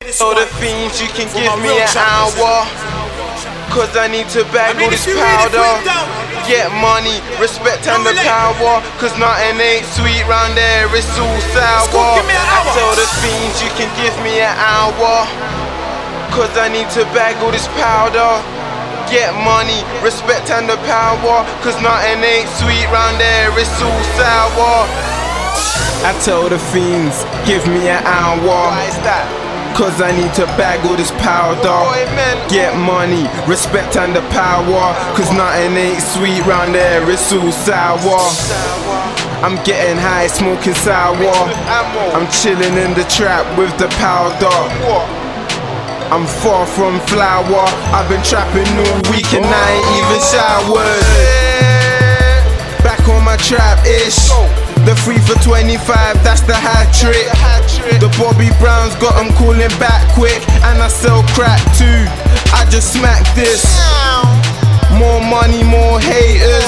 this So one. the fiends, you can For give my me real an champions. hour, cause I need to bag all this if you really powder. put it down, Get money, respect and the relate. power, cause nothing ain't sweet round there, it's all sour. go, give me an I hour. tell the fiends, you can give me an hour, cause I need to bag all this powder. Get money, respect and the power, cause nothing ain't sweet round there, it's all sour. I tell the fiends, give me an hour. Why is that? Cause I need to bag all this powder. Get money, respect and the power, cause nothing ain't sweet round there, it's all sour. I'm getting high, smoking sour. I'm chilling in the trap with the powder. I'm far from flour. I've been trapping all week and I ain't even showered. Back on my trap-ish. The 3 for 25, that's the hat trick. The Bobby Browns got them calling back quick. And I sell crack too, I just smack this. More money, more haters.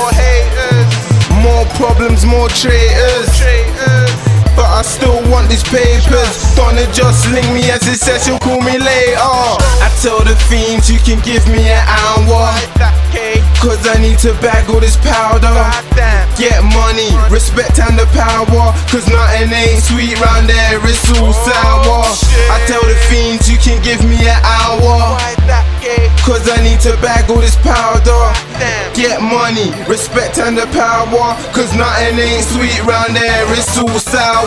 More problems, more traitors. But I still want these papers. Donna just link me as it says she'll call me later. I tell the fiends, you can give me an hour, cause I need to bag all this powder. Get money, respect and the power, cause nothing ain't sweet round there, it's all sour. I tell the fiends, you can give me an hour, cause I need to bag all this powder. Get money, respect and the power, cause nothing ain't sweet round there, it's all sour.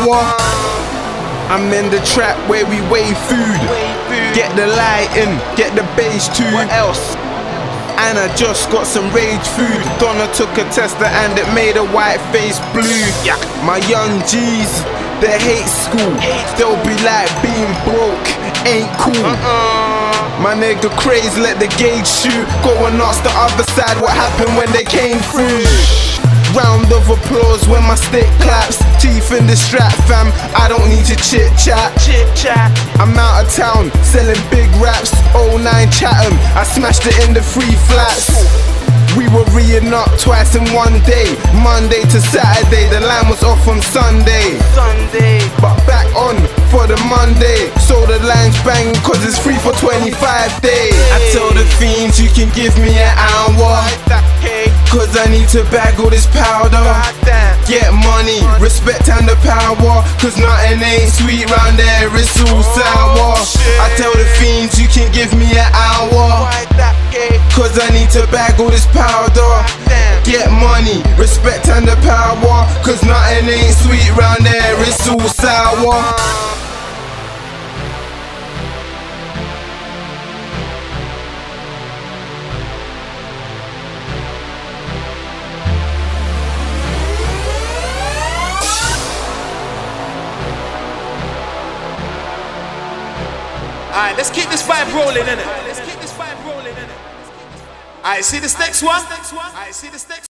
I'm in the trap where we weigh food. Get the lighting, get the bass too. What else? And I just got some rage food. Donna took a tester and it made a white face blue. My young G's, they hate school. They'll be like, being broke ain't cool. My nigga crazy, let the gauge shoot. Go and ask the other side what happened when they came through. Round of applause when my stick claps. Teeth in the strap, fam, I don't need to chit chat. I'm out of town, selling big raps. 09 Chatham, I smashed it in the 3 flats. We were re-ing up twice in one day. Monday to Saturday, the line was off on Sunday. But back on for the Monday, so the line's banging cause it's 3 for 25 days. I tell the fiends, you can give me an hour, cause I need to bag all this powder. Get money, respect and the power, cause nothing ain't sweet round there, it's all sour. I tell the fiends, you can give me an hour, cause I need to bag all this powder. Get money, respect and the power, cause nothing ain't sweet round there, it's all sour. Alright, let's keep this vibe rolling, innit? Alright, see this next one?